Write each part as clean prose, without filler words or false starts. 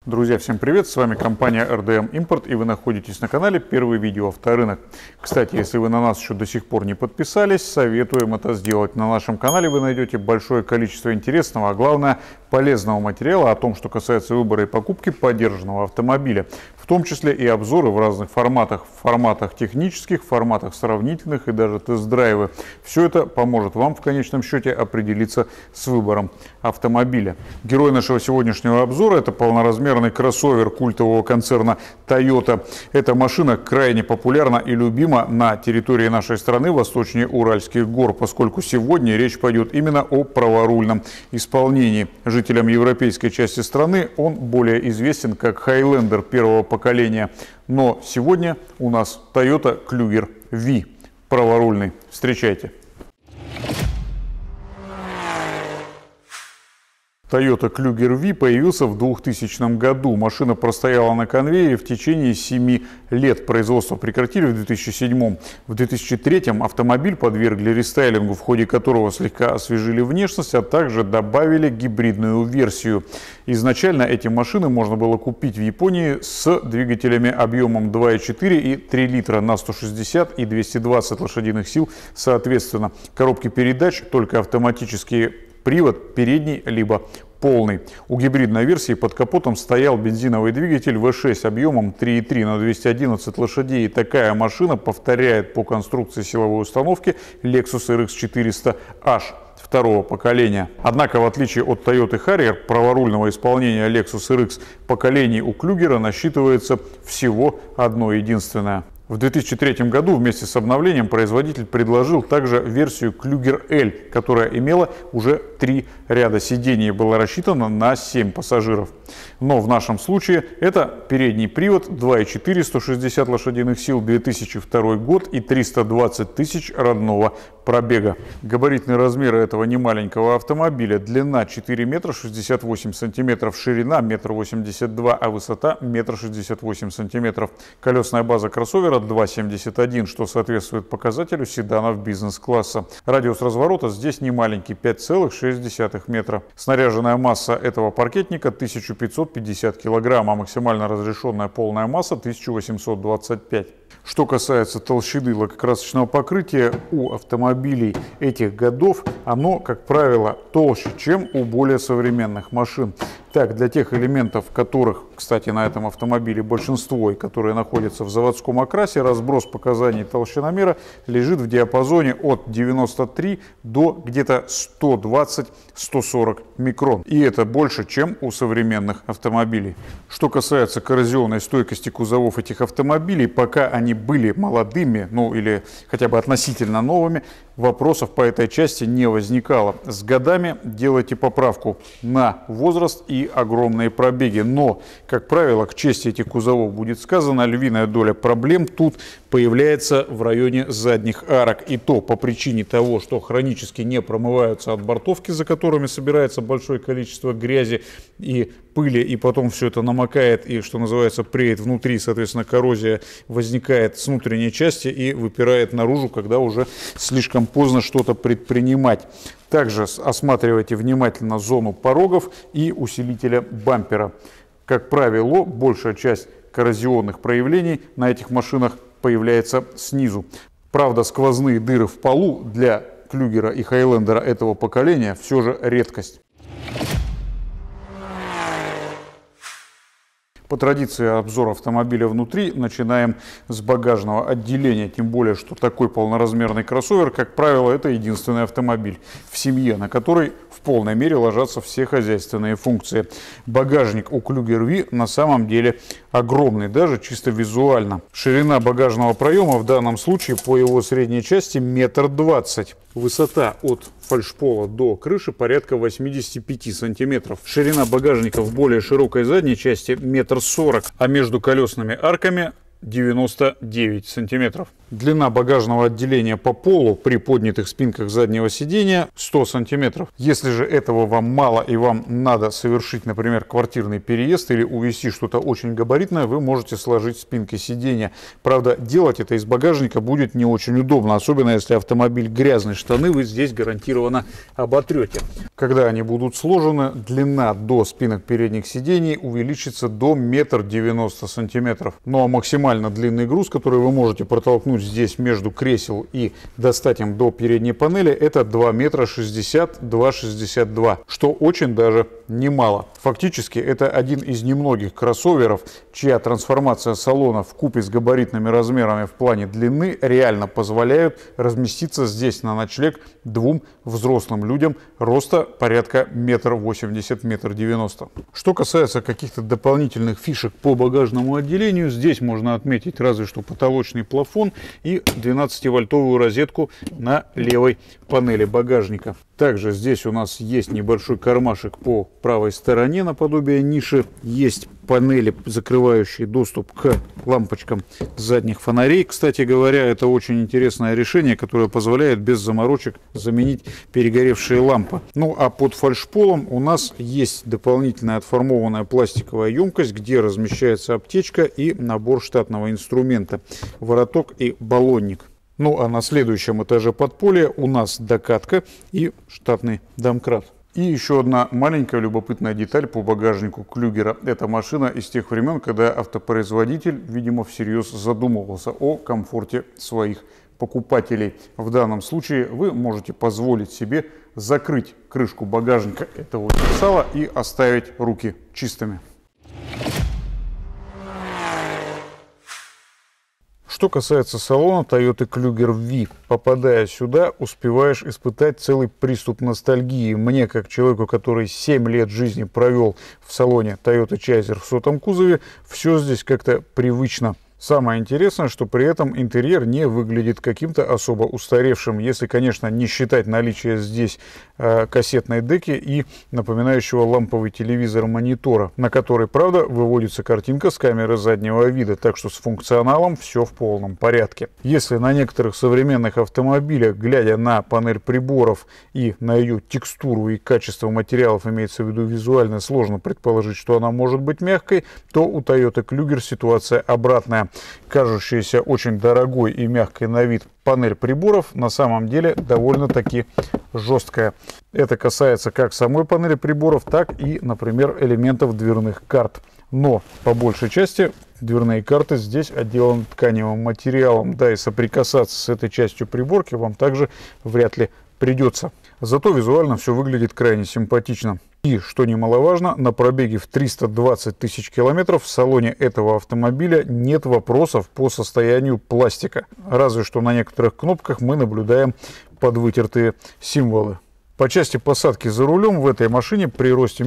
Друзья, всем привет! С вами компания RDM Import, и вы находитесь на канале Первый видео авторынок. Кстати, если вы на нас еще до сих пор не подписались, советуем это сделать. На нашем канале вы найдете большое количество интересного, а главное полезного материала о том, что касается выбора и покупки подержанного автомобиля. В том числе и обзоры в разных форматах. В форматах технических, в форматах сравнительных и даже тест-драйвы. Все это поможет вам в конечном счете определиться с выбором автомобиля. Герой нашего сегодняшнего обзора — это полноразмерный кроссовер культового концерна Toyota. Эта машина крайне популярна и любима на территории нашей страны, восточнее Уральских гор, поскольку сегодня речь пойдет именно о праворульном исполнении. Жителям европейской части страны он более известен как Highlander первого поколения. Но сегодня у нас Toyota Kluger V праворульный. Встречайте! Toyota Kluger V появился в 2000 году. Машина простояла на конвейере в течение 7 лет. Производство прекратили в 2007. В 2003 автомобиль подвергли рестайлингу, в ходе которого слегка освежили внешность, а также добавили гибридную версию. Изначально эти машины можно было купить в Японии с двигателями объемом 2,4 и 3 литра на 160 и 220 лошадиных сил соответственно. Коробки передач только автоматические. Привод передний либо полный. У гибридной версии под капотом стоял бензиновый двигатель V6 объемом 3,3 на 211 лошадей. И такая машина повторяет по конструкции силовой установки Lexus RX 400H второго поколения. Однако, в отличие от Toyota Harrier, праворульного исполнения Lexus RX поколений у Kluger насчитывается всего одно единственное. В 2003 году вместе с обновлением производитель предложил также версию Kluger L, которая имела уже 3 ряда сидений и была рассчитана на 7 пассажиров. Но в нашем случае это передний привод 2,4, 160 лошадиных сил, 2002 год и 320 тысяч родного пробега. Габаритные размеры этого немаленького автомобиля: длина 4 метра 68 сантиметров, ширина 1,82 м, а высота 1,68 м сантиметров. Колесная база кроссовера 2,71, что соответствует показателю седанов бизнес-класса. Радиус разворота здесь не маленький, 5,6 метра. Снаряженная масса этого паркетника 1550 килограмм, а максимально разрешенная полная масса 1825. Что касается толщины лакокрасочного покрытия у автомобилей этих годов, оно, как правило, толще, чем у более современных машин. Так, для тех элементов, которых, кстати, на этом автомобиле большинство, и которые находятся в заводском окрасе, разброс показаний толщиномера лежит в диапазоне от 93 до где-то 120-140 микрон. И это больше, чем у современных автомобилей. Что касается коррозионной стойкости кузовов этих автомобилей, пока они были молодыми, ну или хотя бы относительно новыми, вопросов по этой части не возникало. С годами делайте поправку на возраст и огромные пробеги. Но, как правило, к чести этих кузовов будет сказано, львиная доля проблем тут появляется в районе задних арок. И то по причине того, что хронически не промываются отбортовки, за которыми собирается большое количество грязи и пыли, и потом все это намокает и, что называется, преет внутри, соответственно, коррозия возникает с внутренней части и выпирает наружу, когда уже слишком поздно что-то предпринимать. Также осматривайте внимательно зону порогов и усилителя бампера. Как правило, большая часть коррозионных проявлений на этих машинах появляется снизу. Правда, сквозные дыры в полу для Клюгера и Хайлендера этого поколения все же редкость. По традиции обзора автомобиля внутри начинаем с багажного отделения, тем более, что такой полноразмерный кроссовер, как правило, это единственный автомобиль в семье, на который в полной мере ложатся все хозяйственные функции. Багажник у Kluger V на самом деле огромный, даже чисто визуально. Ширина багажного проема в данном случае по его средней части 1,20 м. Высота от фальшпола до крыши порядка 85 сантиметров. Ширина багажника в более широкой задней части 1,40 м, а между колесными арками 99 сантиметров. Длина багажного отделения по полу при поднятых спинках заднего сидения 100 сантиметров. Если же этого вам мало и вам надо совершить, например, квартирный переезд или увезти что-то очень габаритное, вы можете сложить спинки сидения. Правда, делать это из багажника будет не очень удобно, особенно если автомобиль грязный. Штаны вы здесь гарантированно оботрете. Когда они будут сложены, длина до спинок передних сидений увеличится до 1,90 сантиметров. Ну а максимально длинный груз, который вы можете протолкнуть здесь между кресел и достать им до передней панели, это 2,60 м, что очень даже немало. Фактически это один из немногих кроссоверов, чья трансформация салона вкупе с габаритными размерами в плане длины реально позволяют разместиться здесь на ночлег двум взрослым людям роста порядка 1,80 м, 1,90 м. Что касается каких-то дополнительных фишек по багажному отделению, здесь можно отметить разве что потолочный плафон и 12-вольтовую розетку на левой панели багажника. Также здесь у нас есть небольшой кармашек по правой стороне наподобие ниши. Есть панели, закрывающие доступ к лампочкам задних фонарей. Кстати говоря, это очень интересное решение, которое позволяет без заморочек заменить перегоревшие лампы. Ну а под фальшполом у нас есть дополнительная отформованная пластиковая емкость, где размещается аптечка и набор штатного инструмента, вороток и баллонник. Ну а на следующем этаже подполья у нас докатка и штатный домкрат. И еще одна маленькая любопытная деталь по багажнику Клюгера. Эта машина из тех времен, когда автопроизводитель, видимо, всерьез задумывался о комфорте своих покупателей. В данном случае вы можете позволить себе закрыть крышку багажника этого универсала и оставить руки чистыми. Что касается салона Toyota Kluger V, попадая сюда, успеваешь испытать целый приступ ностальгии. Мне, как человеку, который 7 лет жизни провел в салоне Toyota Chaser в сотом кузове, все здесь как-то привычно. Самое интересное, что при этом интерьер не выглядит каким-то особо устаревшим, если, конечно, не считать наличие здесь кассетной деки и напоминающего ламповый телевизор монитора, на который, правда, выводится картинка с камеры заднего вида, так что с функционалом все в полном порядке. Если на некоторых современных автомобилях, глядя на панель приборов и на ее текстуру и качество материалов, имеется в виду визуально, сложно предположить, что она может быть мягкой, то у Toyota Kluger ситуация обратная. Кажущаяся очень дорогой и мягкой на вид панель приборов на самом деле довольно-таки жесткая. Это касается как самой панели приборов, так и, например, элементов дверных карт. Но по большей части дверные карты здесь отделаны тканевым материалом, да и соприкасаться с этой частью приборки вам также вряд ли придется. Зато визуально все выглядит крайне симпатично. И, что немаловажно, на пробеге в 320 тысяч километров в салоне этого автомобиля нет вопросов по состоянию пластика. Разве что на некоторых кнопках мы наблюдаем подвытертые символы. По части посадки за рулем в этой машине при росте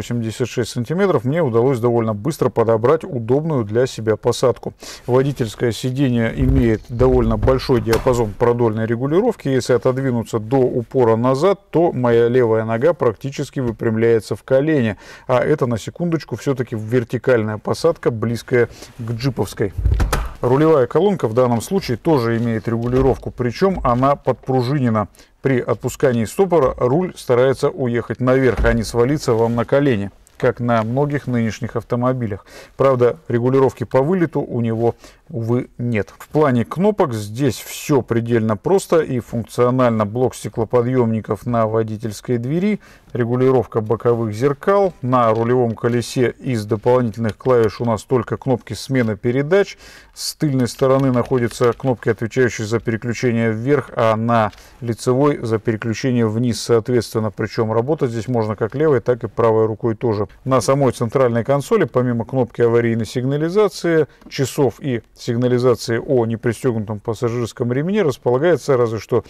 1,86 м мне удалось довольно быстро подобрать удобную для себя посадку. Водительское сиденье имеет довольно большой диапазон продольной регулировки. Если отодвинуться до упора назад, то моя левая нога практически выпрямляется в колени. А это, на секундочку, все-таки вертикальная посадка, близкая к джиповской. Рулевая колонка в данном случае тоже имеет регулировку, причем она подпружинена. При отпускании стопора руль старается уехать наверх, а не свалиться вам на колени, как на многих нынешних автомобилях. Правда, регулировки по вылету у него, увы, нет. В плане кнопок здесь все предельно просто и функционально. Блок стеклоподъемников на водительской двери, регулировка боковых зеркал. На рулевом колесе из дополнительных клавиш у нас только кнопки смены передач. С тыльной стороны находятся кнопки, отвечающие за переключение вверх, а на лицевой за переключение вниз, соответственно. Причем работать здесь можно как левой, так и правой рукой тоже. На самой центральной консоли, помимо кнопки аварийной сигнализации, часов и сигнализации о непристегнутом пассажирском ремне, располагается разве что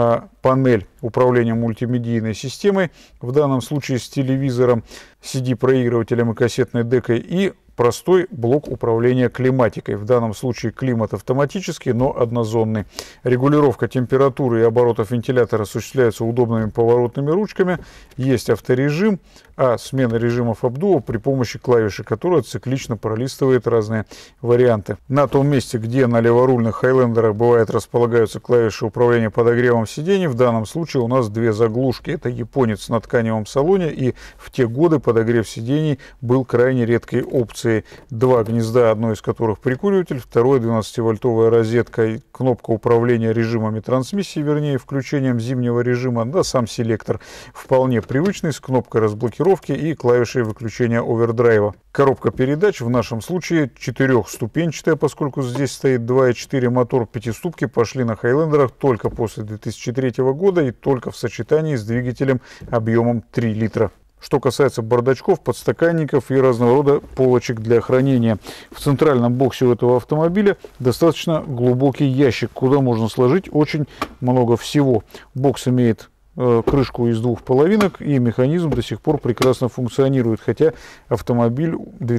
панель управления мультимедийной системой, в данном случае с телевизором, CD-проигрывателем и кассетной декой, и простой блок управления климатикой. В данном случае климат автоматический, но однозонный. Регулировка температуры и оборотов вентилятора осуществляется удобными поворотными ручками. Есть авторежим, а смена режимов обдува при помощи клавиши, которая циклично пролистывает разные варианты. На том месте, где на леворульных хайлендерах бывает располагаются клавиши управления подогревом сидений, в данном случае у нас две заглушки. Это японец на тканевом салоне, и в те годы подогрев сидений был крайне редкой опцией. Два гнезда, одно из которых прикуриватель, второе 12-вольтовая розетка и кнопка управления режимами трансмиссии, вернее включением зимнего режима, да, сам селектор вполне привычный с кнопкой разблокировки и клавишей выключения овердрайва. Коробка передач в нашем случае четырехступенчатая, поскольку здесь стоит 2.4 мотор. Пятиступки пошли на хайлендерах только после 2003 года и только в сочетании с двигателем объемом 3 литра. Что касается бардачков, подстаканников и разного рода полочек для хранения. В центральном боксе у этого автомобиля достаточно глубокий ящик, куда можно сложить очень много всего. Бокс имеет крышку из двух половинок, и механизм до сих пор прекрасно функционирует, хотя автомобиль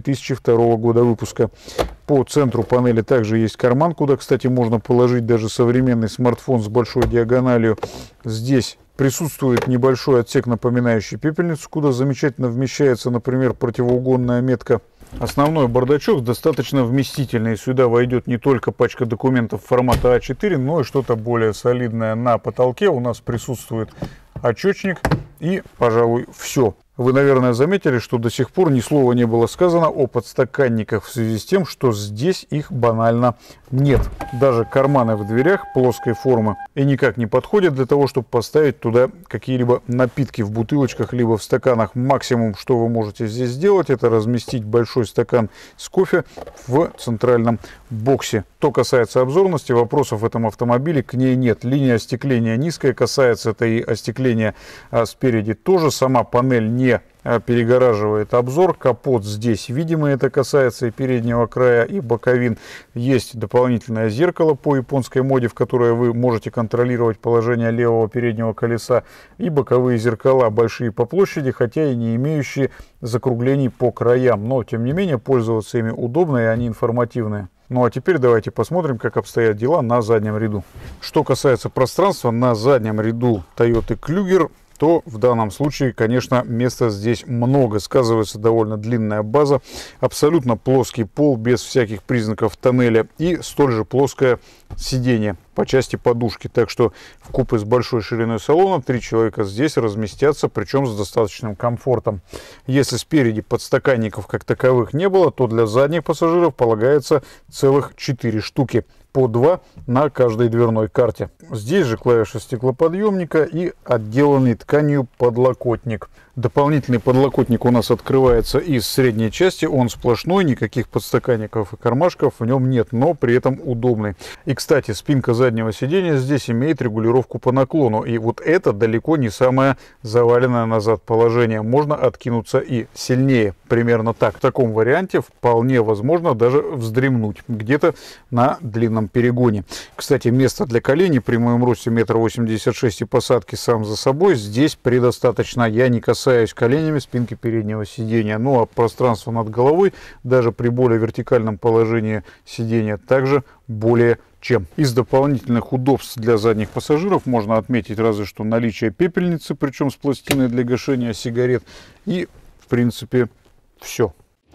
2002 года выпуска. По центру панели также есть карман, куда, кстати, можно положить даже современный смартфон с большой диагональю. Здесь присутствует небольшой отсек, напоминающий пепельницу, куда замечательно вмещается, например, противоугонная метка. Основной бардачок достаточно вместительный. Сюда войдет не только пачка документов формата А4, но и что-то более солидное. На потолке у нас присутствует очечник и, пожалуй, все. Вы, наверное, заметили, что до сих пор ни слова не было сказано о подстаканниках в связи с тем, что здесь их банально нет. Даже карманы в дверях плоской формы и никак не подходят для того, чтобы поставить туда какие-либо напитки в бутылочках либо в стаканах. Максимум, что вы можете здесь сделать, это разместить большой стакан с кофе в центральном боксе. Что касается обзорности, вопросов в этом автомобиле к ней нет. Линия остекления низкая, касается это и остекления спереди тоже. Сама панель не перегораживает обзор. Капот здесь видимый, это касается и переднего края, и боковин. Есть дополнительное зеркало по японской моде, в которое вы можете контролировать положение левого переднего колеса, и боковые зеркала большие по площади, хотя и не имеющие закруглений по краям, но тем не менее пользоваться ими удобно, и они информативные. Ну а теперь давайте посмотрим, как обстоят дела на заднем ряду. Что касается пространства на заднем ряду Toyota Kluger, то в данном случае, конечно, места здесь много. Сказывается довольно длинная база, абсолютно плоский пол, без всяких признаков тоннеля, и столь же плоское сиденье по части подушки. Так что вкупе с большой шириной салона 3 человека здесь разместятся, причем с достаточным комфортом. Если спереди подстаканников как таковых не было, то для задних пассажиров полагается целых 4 штуки. По 2 на каждой дверной карте. Здесь же клавиша стеклоподъемника и отделанный тканью подлокотник. Дополнительный подлокотник у нас открывается из средней части, он сплошной, никаких подстаканников и кармашков в нем нет, но при этом удобный. И, кстати, спинка заднего сидения здесь имеет регулировку по наклону, и вот это далеко не самое заваленное назад положение. Можно откинуться и сильнее, примерно так. В таком варианте вполне возможно даже вздремнуть где-то на длинном перегоне. Кстати, места для коленей при моем росте 1,86 м и посадке сам за собой здесь предостаточно. Я не касаюсь коленями спинки переднего сидения. Ну а пространство над головой даже при более вертикальном положении сидения также более чем. Из дополнительных удобств для задних пассажиров можно отметить разве что наличие пепельницы, причем с пластиной для гашения сигарет, и в принципе все.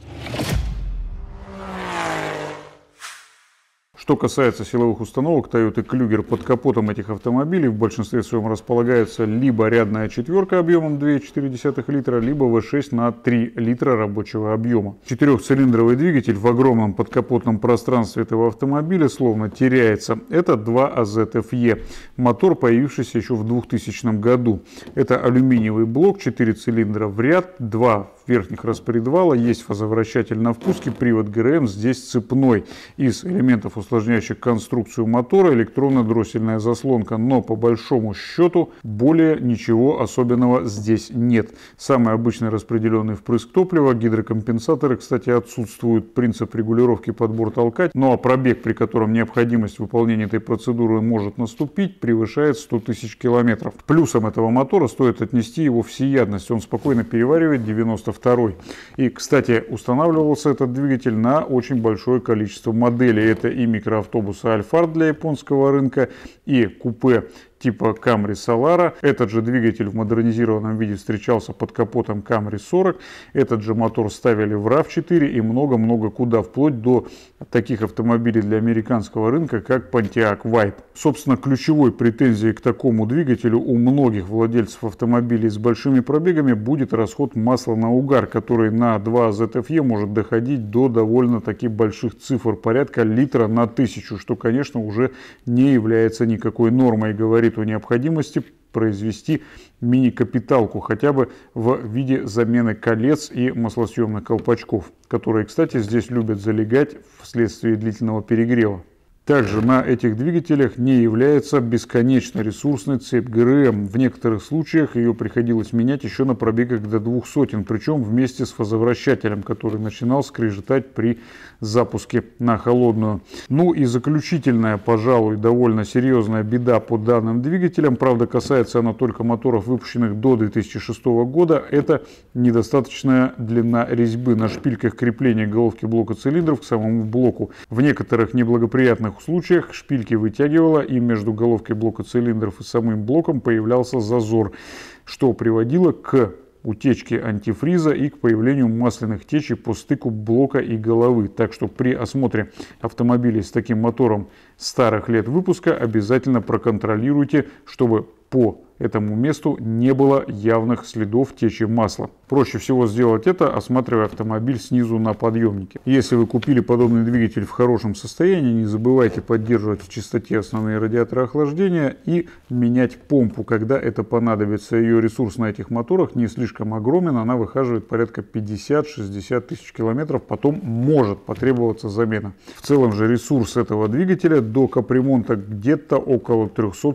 Что касается силовых установок Toyota Kluger, под капотом этих автомобилей в большинстве своем располагается либо рядная четверка объемом 2,4 литра, либо V6 на 3 литра рабочего объема. Четырехцилиндровый двигатель в огромном подкапотном пространстве этого автомобиля словно теряется. Это 2 AZ-FE, мотор, появившийся еще в 2000 году. Это алюминиевый блок, 4 цилиндра в ряд, 2 верхних распредвала, есть фазовращатель на впуске, привод ГРМ здесь цепной. Из элементов, усложняющих конструкцию мотора, электронно-дроссельная заслонка, но по большому счету более ничего особенного здесь нет. Самый обычный распределенный впрыск топлива, гидрокомпенсаторы, кстати, отсутствуют, принцип регулировки подбор толкать, ну а пробег, при котором необходимость выполнения этой процедуры может наступить, превышает 100 тысяч километров. Плюсом этого мотора стоит отнести его всеядность, он спокойно переваривает 90 2. И, кстати, устанавливался этот двигатель на очень большое количество моделей. Это и микроавтобусы Alphard для японского рынка, и купе типа Camry Solara. Этот же двигатель в модернизированном виде встречался под капотом Camry 40. Этот же мотор ставили в RAV4 и много-много куда, вплоть до таких автомобилей для американского рынка, как Pontiac Vibe. Собственно, ключевой претензией к такому двигателю у многих владельцев автомобилей с большими пробегами будет расход масла на угар, который на 2 ZFE может доходить до довольно-таки больших цифр, порядка литра на 1000, что, конечно, уже не является никакой нормой, говорит о необходимости произвести мини-капиталку хотя бы в виде замены колец и маслосъемных колпачков, которые, кстати, здесь любят залегать вследствие длительного перегрева. Также на этих двигателях не является бесконечно ресурсной цепь ГРМ. В некоторых случаях ее приходилось менять еще на пробегах до 200, причем вместе с фазовращателем, который начинал скрежетать при запуске на холодную. Ну и заключительная, пожалуй, довольно серьезная беда по данным двигателям, правда касается она только моторов, выпущенных до 2006 года, это недостаточная длина резьбы на шпильках крепления головки блока цилиндров к самому блоку. В некоторых неблагоприятных случаях шпильки вытягивало, и между головкой блока цилиндров и самим блоком появлялся зазор, что приводило к утечке антифриза и к появлению масляных течей по стыку блока и головы. Так что при осмотре автомобилей с таким мотором старых лет выпуска обязательно проконтролируйте, чтобы по этому месту не было явных следов течи масла. Проще всего сделать это, осматривая автомобиль снизу на подъемнике. Если вы купили подобный двигатель в хорошем состоянии, не забывайте поддерживать в чистоте основные радиаторы охлаждения и менять помпу, когда это понадобится. Ее ресурс на этих моторах не слишком огромен, она выхаживает порядка 50-60 тысяч километров, потом может потребоваться замена. В целом же ресурс этого двигателя до капремонта где-то около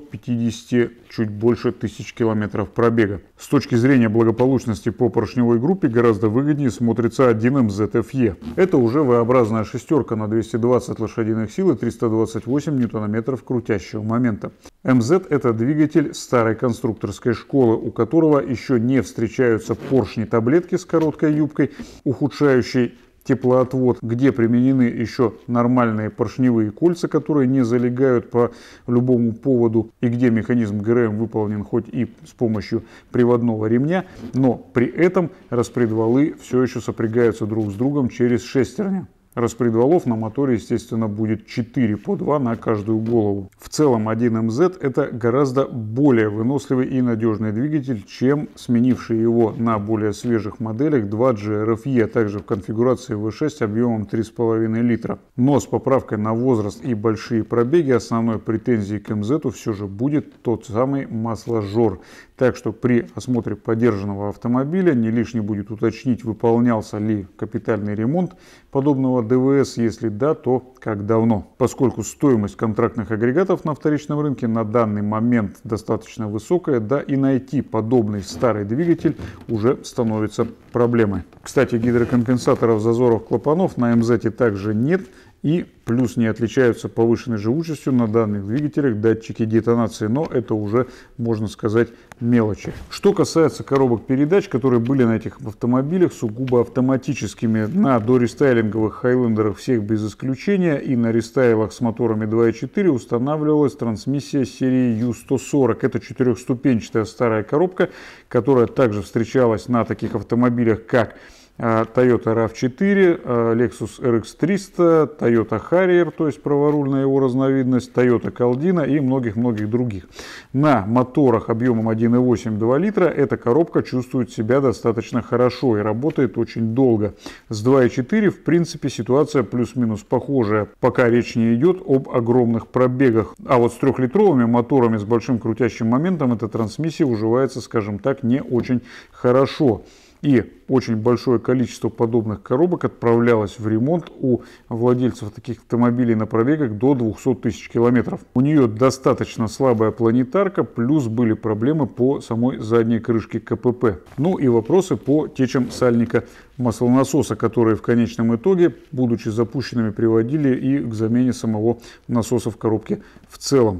350, чуть больше тысяч километров пробега. С точки зрения благополучности по поршневой группе гораздо выгоднее смотрится 1MZ FE. Это уже V-образная шестерка на 220 лошадиных сил и 328 ньютонометров крутящего момента. MZ – это двигатель старой конструкторской школы, у которого еще не встречаются поршни-таблетки с короткой юбкой, ухудшающей теплоотвод, где применены еще нормальные поршневые кольца, которые не залегают по любому поводу, и где механизм ГРМ выполнен хоть и с помощью приводного ремня, но при этом распредвалы все еще сопрягаются друг с другом через шестерни. Распредвалов на моторе, естественно, будет 4 по 2 на каждую голову. В целом 1MZ это гораздо более выносливый и надежный двигатель, чем сменивший его на более свежих моделях 2G RFE, а также в конфигурации V6 объемом 3,5 литра. Но с поправкой на возраст и большие пробеги основной претензией к MZ все же будет тот самый масложор. Так что при осмотре подержанного автомобиля не лишне будет уточнить, выполнялся ли капитальный ремонт подобного ДВС, если да, то как давно. Поскольку стоимость контрактных агрегатов на вторичном рынке на данный момент достаточно высокая, да и найти подобный старый двигатель уже становится проблемой. Кстати, гидрокомпенсаторов зазоров клапанов на МЗ также нет. И плюс не отличаются повышенной живучестью на данных двигателях датчики детонации, но это уже, можно сказать, мелочи. Что касается коробок передач, которые были на этих автомобилях сугубо автоматическими, на дорестайлинговых хайлендерах всех без исключения и на рестайлах с моторами 2.4 устанавливалась трансмиссия серии U140. Это четырехступенчатая старая коробка, которая также встречалась на таких автомобилях, как Toyota RAV4, Lexus RX300, Toyota Harrier, то есть праворульная его разновидность, Toyota Caldina и многих-многих других. На моторах объемом 1,8-2 литра эта коробка чувствует себя достаточно хорошо и работает очень долго. С 2,4 в принципе ситуация плюс-минус похожая, пока речь не идет об огромных пробегах. А вот с 3-литровыми моторами с большим крутящим моментом эта трансмиссия уживается, скажем так, не очень хорошо. И очень большое количество подобных коробок отправлялось в ремонт у владельцев таких автомобилей на пробегах до 200 тысяч километров. У нее достаточно слабая планетарка, плюс были проблемы по самой задней крышке КПП. Ну и вопросы по течам сальника маслонасоса, которые в конечном итоге, будучи запущенными, приводили и к замене самого насоса в коробке в целом.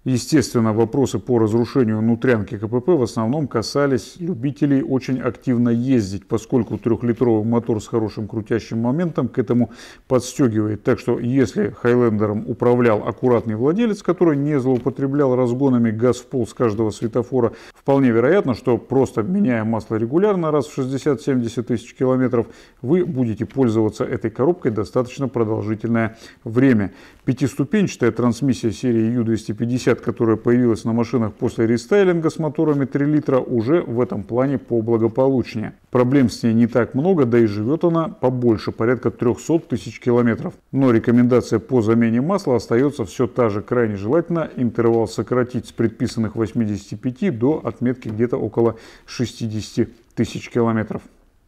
Естественно, вопросы по разрушению внутрянки КПП в основном касались любителей очень активно ездить, поскольку трехлитровый мотор с хорошим крутящим моментом к этому подстегивает. Так что если Хайлендером управлял аккуратный владелец, который не злоупотреблял разгонами, газ в пол с каждого светофора, вполне вероятно, что просто меняя масло регулярно раз в 60-70 тысяч километров, вы будете пользоваться этой коробкой достаточно продолжительное время. Пятиступенчатая трансмиссия серии U250, которая появилась на машинах после рестайлинга с моторами 3 литра, уже в этом плане поблагополучнее. Проблем с ней не так много, да и живет она побольше, порядка 300 тысяч километров. Но рекомендация по замене масла остается все та же. Крайне желательно интервал сократить с предписанных 85 до отметки где-то около 60 тысяч километров.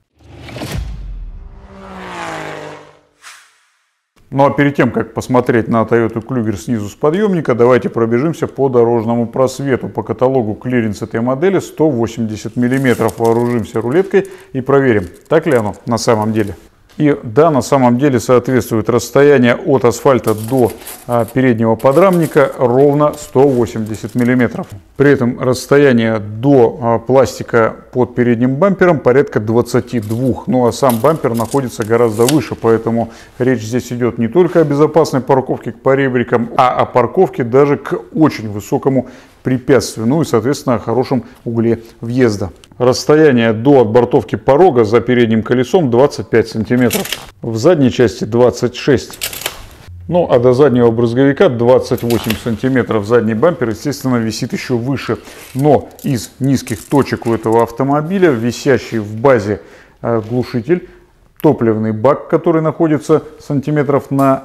Ну а перед тем, как посмотреть на Toyota Kluger снизу с подъемника, давайте пробежимся по дорожному просвету. По каталогу клиренс этой модели 180 мм. Вооружимся рулеткой и проверим, так ли оно на самом деле. И да, на самом деле соответствует расстояние от асфальта до переднего подрамника ровно 180 мм. При этом расстояние до пластика под передним бампером порядка 22. Ну а сам бампер находится гораздо выше, поэтому речь здесь идет не только о безопасной парковке к поребрикам, а о парковке даже к очень высокому препятствию, ну и соответственно о хорошем угле въезда. Расстояние до отбортовки порога за передним колесом 25 сантиметров, в задней части 26. Ну а до заднего брызговика 28 сантиметров. Задний бампер, естественно, висит еще выше. Но из низких точек у этого автомобиля висящий в базе глушитель, топливный бак, который находится сантиметров на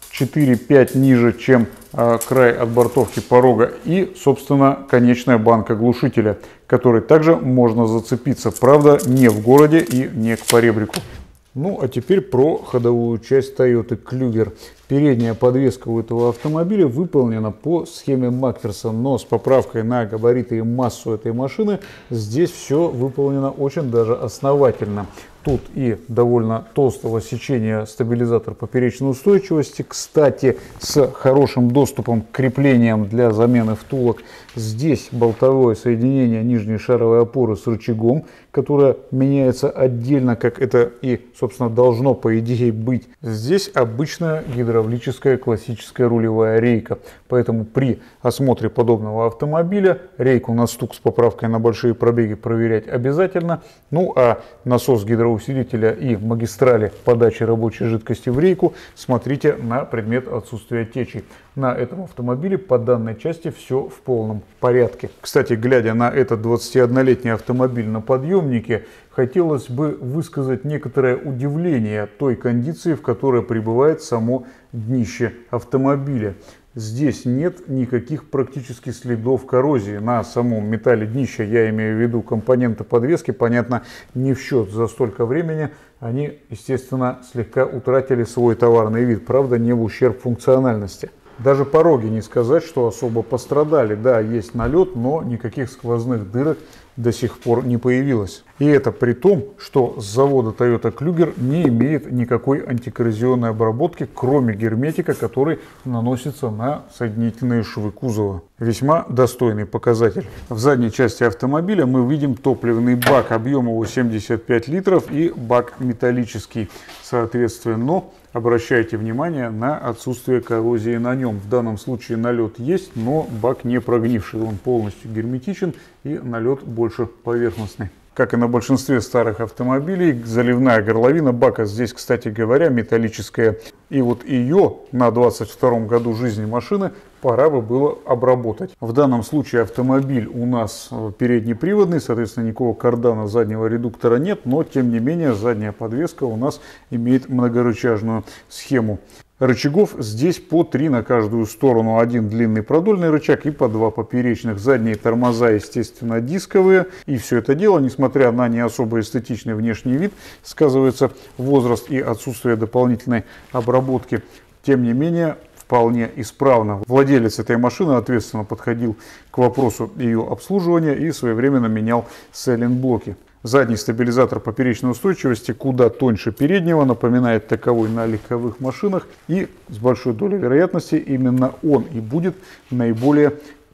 4-5 ниже, чем край отбортовки порога, и, собственно, конечная банка глушителя, которой также можно зацепиться, правда, не в городе и не к поребрику. Ну, а теперь про ходовую часть Toyota Kluger. Передняя подвеска у этого автомобиля выполнена по схеме Макферсон, но с поправкой на габариты и массу этой машины здесь все выполнено очень даже основательно. Тут и довольно толстого сечения стабилизатор поперечной устойчивости, кстати, с хорошим доступом к креплениям для замены втулок. Здесь болтовое соединение нижней шаровой опоры с рычагом, которое меняется отдельно, как это и, собственно, должно по идее быть. Здесь обычная гидравлическая классическая рулевая рейка, поэтому при осмотре подобного автомобиля рейку на стук с поправкой на большие пробеги проверять обязательно. Ну а насос гидроусилителя и магистрали подачи рабочей жидкости в рейку смотрите на предмет отсутствия течей. На этом автомобиле по данной части все в полном порядке. Кстати, глядя на этот 21-летний автомобиль на подъемнике, хотелось бы высказать некоторое удивление той кондиции, в которой пребывает само днище автомобиля. Здесь нет никаких практически следов коррозии на самом металле днища. Я имею в виду компоненты подвески. Понятно, не в счет за столько времени. Они, естественно, слегка утратили свой товарный вид. Правда, не в ущерб функциональности. Даже пороги не сказать, что особо пострадали. Да, есть налет, но никаких сквозных дырок до сих пор не появилось. И это при том, что с завода Toyota Kluger не имеет никакой антикоррозионной обработки, кроме герметика, который наносится на соединительные швы кузова. Весьма достойный показатель. В задней части автомобиля мы видим топливный бак, объем его 75 литров и бак металлический, соответственно. Но обращайте внимание на отсутствие коррозии на нем. В данном случае налет есть, но бак не прогнивший, он полностью герметичен и налет больше поверхностный. Как и на большинстве старых автомобилей, заливная горловина бака здесь, кстати говоря, металлическая. И вот ее на 22-м году жизни машины пора бы было обработать. В данном случае автомобиль у нас переднеприводный, соответственно, никакого кардана заднего редуктора нет, но тем не менее задняя подвеска у нас имеет многорычажную схему. Рычагов здесь по 3 на каждую сторону. Один длинный продольный рычаг и по 2 поперечных. Задние тормоза, естественно, дисковые. И все это дело, несмотря на не особо эстетичный внешний вид, сказывается возраст и отсутствие дополнительной обработки. Тем не менее, вполне исправно. Владелец этой машины ответственно подходил к вопросу ее обслуживания и своевременно менял сайлент-блоки. Задний стабилизатор поперечной устойчивости куда тоньше переднего, напоминает таковой на легковых машинах, и с большой долей вероятности именно он и будет наиболее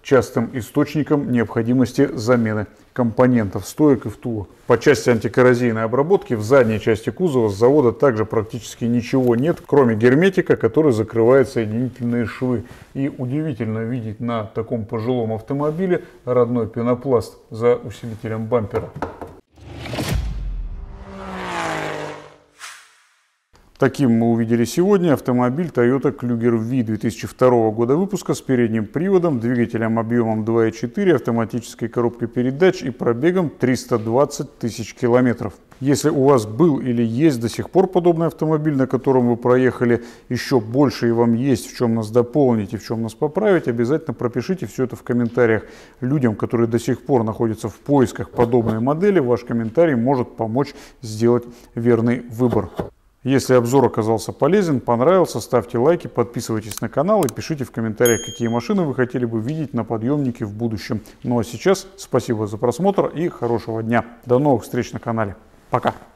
частым источником необходимости замены компонентов стоек и втулок. По части антикоррозийной обработки в задней части кузова с завода также практически ничего нет, кроме герметика, который закрывает соединительные швы. И удивительно видеть на таком пожилом автомобиле родной пенопласт за усилителем бампера. Таким мы увидели сегодня автомобиль Toyota Kluger V 2002 года выпуска с передним приводом, двигателем объемом 2.4, автоматической коробкой передач и пробегом 320 тысяч километров. Если у вас был или есть до сих пор подобный автомобиль, на котором вы проехали еще больше и вам есть в чем нас дополнить и в чем нас поправить, обязательно пропишите все это в комментариях. Людям, которые до сих пор находятся в поисках подобной модели, ваш комментарий может помочь сделать верный выбор. Если обзор оказался полезен, понравился, ставьте лайки, подписывайтесь на канал и пишите в комментариях, какие машины вы хотели бы видеть на подъемнике в будущем. Ну а сейчас спасибо за просмотр и хорошего дня. До новых встреч на канале. Пока.